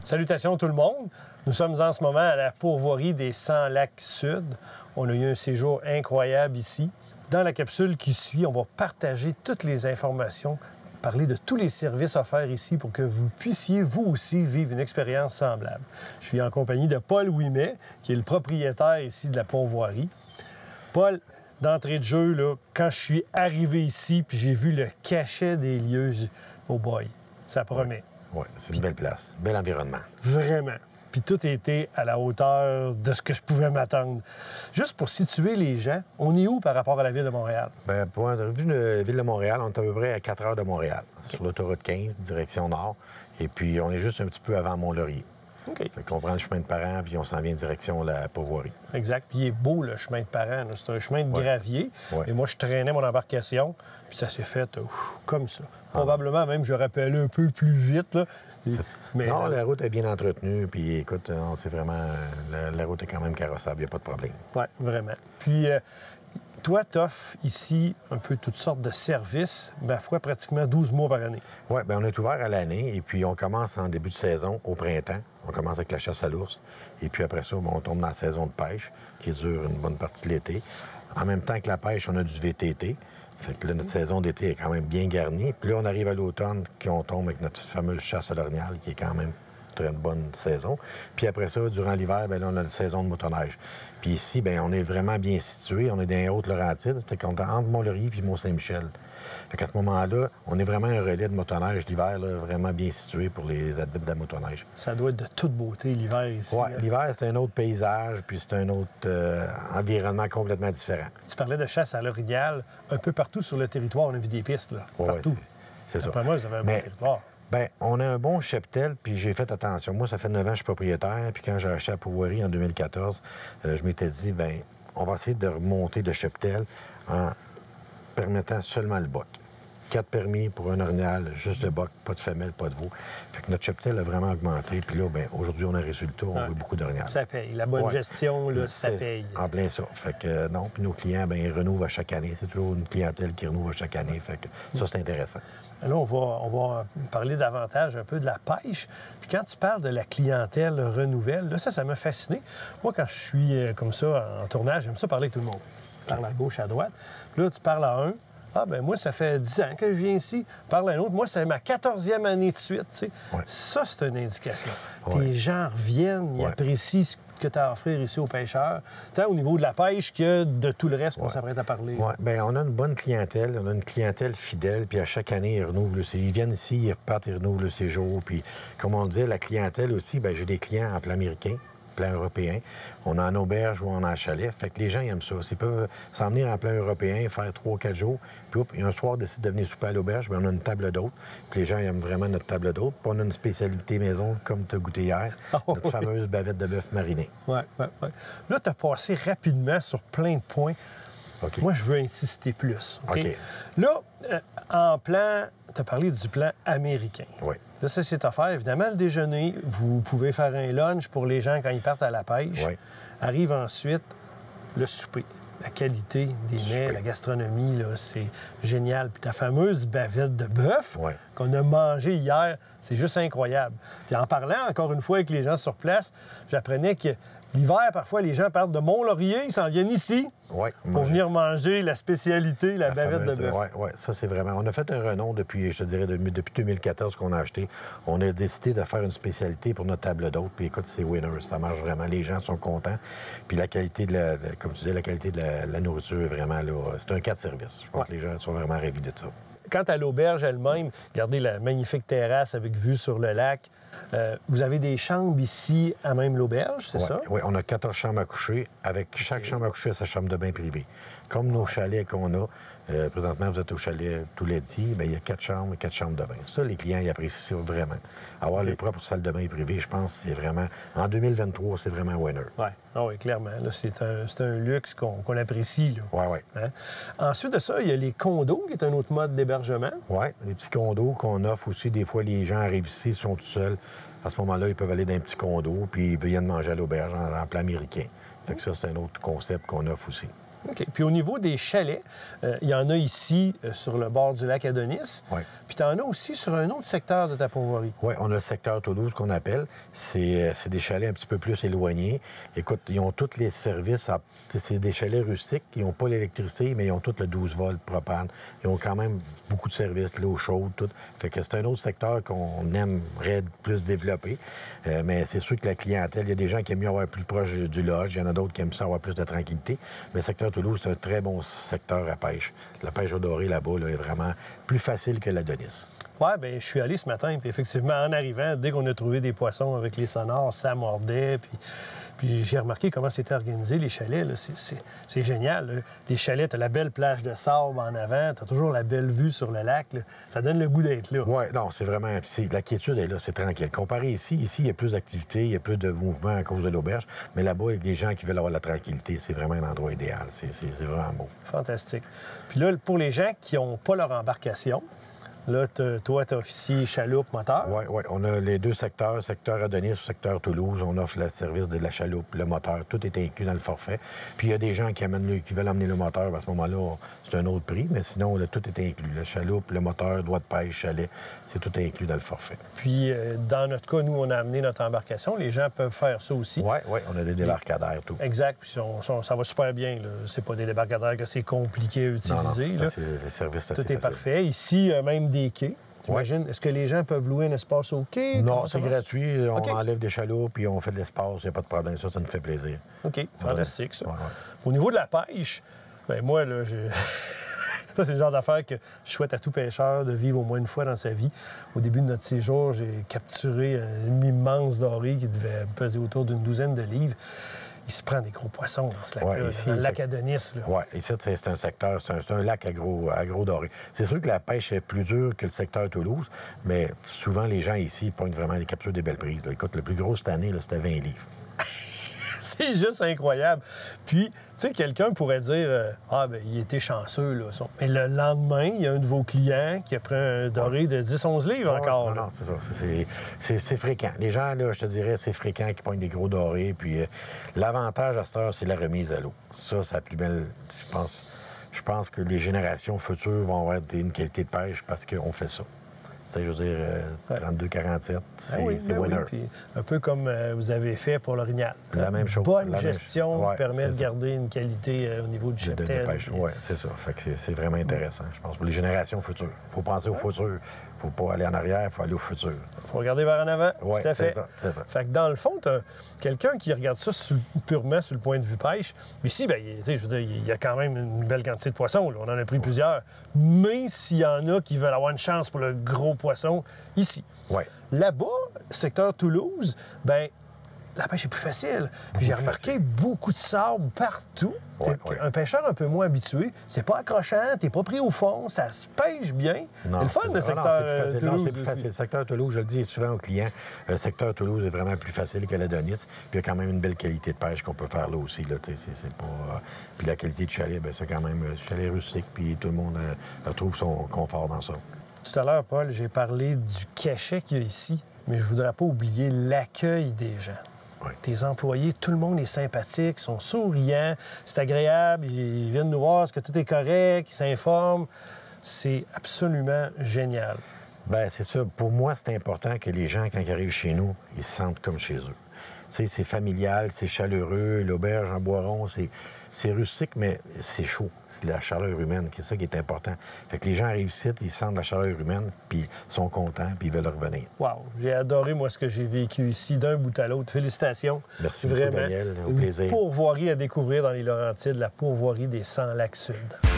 Salutations tout le monde. Nous sommes en ce moment à la pourvoirie des 100 lacs sud. On a eu un séjour incroyable ici. Dans la capsule qui suit, on va partager toutes les informations, parler de tous les services offerts ici pour que vous puissiez, vous aussi, vivre une expérience semblable. Je suis en compagnie de Paul Ouimet, qui est le propriétaire ici de la pourvoirie. Paul, d'entrée de jeu, là, quand je suis arrivé ici puis j'ai vu le cachet des lieux, oh boy, ça promet. Oui, c'est une belle place, bel environnement. Vraiment. Puis tout a été à la hauteur de ce que je pouvais m'attendre. Juste pour situer les gens, on est où par rapport à la ville de Montréal? Bien, pour la ville de Montréal, on est à peu près à 4 heures de Montréal, sur l'autoroute 15, direction nord. Et puis, on est juste un petit peu avant Mont-Laurier. OK. Fait qu'on prend le chemin de Parent, puis on s'en vient direction la pourvoirie. Exact. Puis il est beau, le chemin de Parent. C'est un chemin de gravier. Ouais. Et moi, je traînais mon embarcation, puis ça s'est fait comme ça. Probablement même, j'aurais pu aller un peu plus vite, là. Mais non, la route est bien entretenue, puis écoute, c'est vraiment... La route est quand même carrossable, il n'y a pas de problème. Oui, vraiment. Puis, toi, tu offres ici un peu toutes sortes de services, ma foi, pratiquement 12 mois par année. Oui, bien, on est ouvert à l'année, et puis on commence en début de saison, au printemps. On commence avec la chasse à l'ours, et puis après ça, on tombe dans la saison de pêche, qui dure une bonne partie de l'été. En même temps que la pêche, on a du VTT. Fait que là, notre saison d'été est quand même bien garnie. Puis là, on arrive à l'automne, qu'on tombe avec notre fameuse chasse à l'orignal, qui est quand même une très bonne saison. Puis après ça, durant l'hiver, bien là, on a la saison de motoneige. Puis ici, bien, on est vraiment bien situé. On est dans les Hautes-Laurentides. Fait qu'on est entre Mont-Laurier puis Mont-Saint-Michel. Fait qu'à ce moment-là, on est vraiment un relais de motoneige l'hiver, là, vraiment bien situé pour les adeptes de la motoneige. Ça doit être de toute beauté l'hiver ici. Oui, l'hiver, c'est un autre paysage, puis c'est un autre environnement complètement différent. Tu parlais de chasse à l'orignal. Un peu partout sur le territoire, on a vu des pistes, là. Partout. C'est ça. Après moi, vous avez un bon territoire. Bien, on a un bon cheptel, puis j'ai fait attention. Moi, ça fait 9 ans que je suis propriétaire, puis quand j'ai acheté la pourvoirie en 2014, je m'étais dit, bien, on va essayer de remonter le cheptel en permettant seulement le boc. 4 permis pour un orignal, juste le boc, pas de femelle, pas de veau. Fait que notre cheptel a vraiment augmenté. Puis là, bien, aujourd'hui, on a un résultat, on veut beaucoup d'orignal. Ça paye. La bonne gestion, là, ça paye. En plein ça. Fait que non, puis nos clients, bien, ils renouvent à chaque année. C'est toujours une clientèle qui renouvelle à chaque année. Fait que ça, c'est intéressant. Là, on va parler davantage un peu de la pêche. Puis quand tu parles de la clientèle renouvelle, là, ça m'a fasciné. Moi, quand je suis comme ça en tournage, j'aime ça parler avec tout le monde. Je parle à gauche, à droite. Puis là, tu parles à un. Ah, ben moi, ça fait 10 ans que je viens ici. Parle à un autre. Moi, c'est ma 14e année de suite. Tu sais. Ouais. Ça, c'est une indication. Ouais. Les gens reviennent, ils apprécient ce que tu as à offrir ici aux pêcheurs, tant au niveau de la pêche que de tout le reste qu'on s'apprête à parler. Oui, bien, on a une bonne clientèle. On a une clientèle fidèle. Puis à chaque année, ils renouvelent. Ils viennent ici, ils repartent, ils renouvelent le séjour. Puis, comme on disait, la clientèle aussi, bien, j'ai des clients en plan américain, plan européen. On a en auberge ou on a en chalet. Fait que les gens ils aiment ça. Ils peuvent s'en venir en plan européen, faire 3-4 jours. Puis un soir, décident de venir souper à l'auberge. Bien, on a une table d'hôte. Puis les gens ils aiment vraiment notre table d'hôte. Puis on a une spécialité maison, comme tu as goûté hier, notre fameuse bavette de bœuf mariné. Oui. Là, tu as passé rapidement sur plein de points. Okay. Moi, je veux insister plus. OK. Là, en plan, tu as parlé du plan américain. Oui. Là, ça, c'est offert. Évidemment, le déjeuner, vous pouvez faire un lunch pour les gens quand ils partent à la pêche. Oui. Arrive ensuite le souper. La qualité des mets, la gastronomie, là, c'est génial. Puis ta fameuse bavette de bœuf qu'on a mangée hier, c'est juste incroyable. Puis en parlant encore une fois avec les gens sur place, j'apprenais que l'hiver, parfois, les gens partent de Mont-Laurier, ils s'en viennent ici pour venir manger la spécialité, la bavette de bœuf. Oui, ça, c'est vraiment... On a fait un renom depuis, je te dirais, depuis 2014 qu'on a acheté. On a décidé de faire une spécialité pour notre table d'hôte. Puis écoute, c'est winner. Ça marche vraiment. Les gens sont contents. Puis la qualité comme tu disais, la qualité de la nourriture, vraiment, là, c'est un cas de service. Je pense que les gens sont vraiment ravis de ça. Quant à l'auberge elle-même, regardez la magnifique terrasse avec vue sur le lac. Vous avez des chambres ici à même l'auberge, c'est ça? Oui, on a 14 chambres à coucher. Avec chaque chambre à coucher, sa chambre de bain privée. Comme nos chalets qu'on a, présentement, vous êtes au chalet tout l'été, bien, il y a 4 chambres et 4 chambres de bain. Ça, les clients, ils apprécient ça vraiment. Avoir les propres salles de bain privées, je pense, c'est vraiment... En 2023, c'est vraiment winner. Oui, clairement. Là, c'est un luxe qu'on apprécie. Oui. Hein? Ensuite de ça, il y a les condos, qui est un autre mode d'hébergement. Oui, les petits condos qu'on offre aussi. Des fois, les gens arrivent ici, ils sont tout seuls. À ce moment-là, ils peuvent aller dans un petit condo, puis ils viennent manger à l'auberge en plan américain. Fait que ça, c'est un autre concept qu'on offre aussi. OK. Puis au niveau des chalets, il y en a ici sur le bord du lac Adonis. Oui. Puis tu en as aussi sur un autre secteur de ta pourvoirie. Oui, on a le secteur Toulouse qu'on appelle. C'est des chalets un petit peu plus éloignés. Écoute, ils ont tous les services. C'est des chalets rustiques. Ils n'ont pas l'électricité, mais ils ont tout le 12 volts propane. Ils ont quand même beaucoup de services, l'eau chaude, tout. Fait que c'est un autre secteur qu'on aimerait plus développer. Mais c'est sûr que la clientèle, il y a des gens qui aiment mieux avoir plus proche du lodge. Il y en a d'autres qui aiment ça avoir plus de tranquillité. Mais le secteur Toulouse, c'est un très bon secteur à pêche. La pêche au doré là-bas là, est vraiment plus facile que l'Adonis. Oui, bien, je suis allé ce matin, puis effectivement, en arrivant, dès qu'on a trouvé des poissons avec les sonars, ça mordait, puis j'ai remarqué comment c'était organisé, les chalets, là, c'est génial. Là. Les chalets, tu as la belle plage de sable en avant, tu as toujours la belle vue sur le lac, là. Ça donne le goût d'être là. Oui, non, c'est vraiment... La quiétude est là, c'est tranquille. Comparé ici, il y a plus d'activité, il y a plus de mouvement à cause de l'auberge, mais là-bas, il y a des gens qui veulent avoir la tranquillité, c'est vraiment un endroit idéal, c'est vraiment beau. Fantastique. Puis là, pour les gens qui n'ont pas leur embarcation, là, toi, tu es officier chaloupe moteur. Oui, oui. On a les deux secteurs, secteur Adonis ou secteur Toulouse. On offre le service de la chaloupe, le moteur. Tout est inclus dans le forfait. Puis il y a des gens qui veulent emmener le moteur. À ce moment-là, c'est un autre prix. Mais sinon, là, tout est inclus. La chaloupe, le moteur, doigt de pêche, chalet, c'est tout inclus dans le forfait. Puis, dans notre cas, nous, on a amené notre embarcation. Les gens peuvent faire ça aussi. Oui, oui. On a des débarcadères, tout. Exact. Puis ça va super bien. Là. C'est pas des débarcadères que c'est compliqué à utiliser. Non, les services, tout est parfait. Ici, même des quais. J'imagine, est-ce que les gens peuvent louer un espace au quai? Non, c'est gratuit. On enlève des chaloupes puis on fait de l'espace. Il n'y a pas de problème. Ça nous fait plaisir. OK, fantastique, ça. Ouais. Au niveau de la pêche, bien, moi, là, ça, c'est le genre d'affaire que je souhaite à tout pêcheur de vivre au moins une fois dans sa vie. Au début de notre séjour, j'ai capturé un immense doré qui devait peser autour d'une 12aine de livres. Il se prend des gros poissons dans ce lac-là, dans le lac Adonis. Oui, ici, c'est un secteur, c'est un lac à gros doré. C'est sûr que la pêche est plus dure que le secteur Toulouse, mais souvent, les gens ici pognent vraiment les captures des belles prises. Là. Écoute, le plus gros cette année, c'était 20 livres. C'est juste incroyable. Puis, tu sais, quelqu'un pourrait dire il était chanceux, là. Mais le lendemain, il y a un de vos clients qui a pris un doré de 10-11 livres encore. Non, c'est ça. C'est fréquent. Les gens, là, je te dirais, c'est fréquent qu'ils pognent des gros dorés. Puis l'avantage à cette heure, c'est la remise à l'eau. Ça, c'est la plus belle, je pense que les générations futures vont avoir une qualité de pêche parce qu'on fait ça. Tu sais, je veux dire, 32-47, c'est winner. Puis un peu comme vous avez fait pour l'orignal. La même chose. Bonne gestion permet de garder une qualité au niveau du cheptel. Oui, c'est ça. Fait que c'est vraiment intéressant, je pense, pour les générations futures. Il faut penser au futur. Il ne faut pas aller en arrière, il faut aller au futur. Il faut regarder vers en avant. Oui, c'est ça. Fait que dans le fond, tu as quelqu'un qui regarde ça purement sur le point de vue pêche. Mais ici, bien, je veux dire, il y a quand même une belle quantité de poissons. Là. On en a pris plusieurs. Mais s'il y en a qui veulent avoir une chance pour le gros poisson, ici. Oui. Là-bas, secteur Toulouse, bien, la pêche est plus facile. Puis j'ai remarqué beaucoup de sable partout. Un pêcheur un peu moins habitué, c'est pas accrochant, t'es pas pris au fond, ça se pêche bien. Non, c'est le fun, le secteur Toulouse. Non, c'est plus facile. Le secteur Toulouse, je le dis souvent aux clients, le secteur Toulouse est vraiment plus facile que l'Adonis. Puis il y a quand même une belle qualité de pêche qu'on peut faire là aussi. Là, c'est pas... Puis la qualité du chalet, bien, c'est quand même chalet rustique, puis tout le monde retrouve son confort dans ça. Tout à l'heure, Paul, j'ai parlé du cachet qu'il y a ici, mais je voudrais pas oublier l'accueil des gens. Oui. Tes employés, tout le monde est sympathique, sont souriants, c'est agréable, ils viennent nous voir, est-ce que tout est correct, ils s'informent. C'est absolument génial. Bien, c'est ça. Pour moi, c'est important que les gens, quand ils arrivent chez nous, ils se sentent comme chez eux. Tu sais, c'est familial, c'est chaleureux, l'auberge en Boiron, c'est rustique, mais c'est chaud. C'est la chaleur humaine, c'est ça qui est important. Fait que les gens arrivent ici, ils sentent la chaleur humaine, puis ils sont contents, puis ils veulent revenir. Wow! J'ai adoré, moi, ce que j'ai vécu ici, d'un bout à l'autre. Félicitations. Merci beaucoup, Daniel. Au plaisir. Une pourvoirie à découvrir dans les Laurentides, la pourvoirie des 100 Lacs Sud.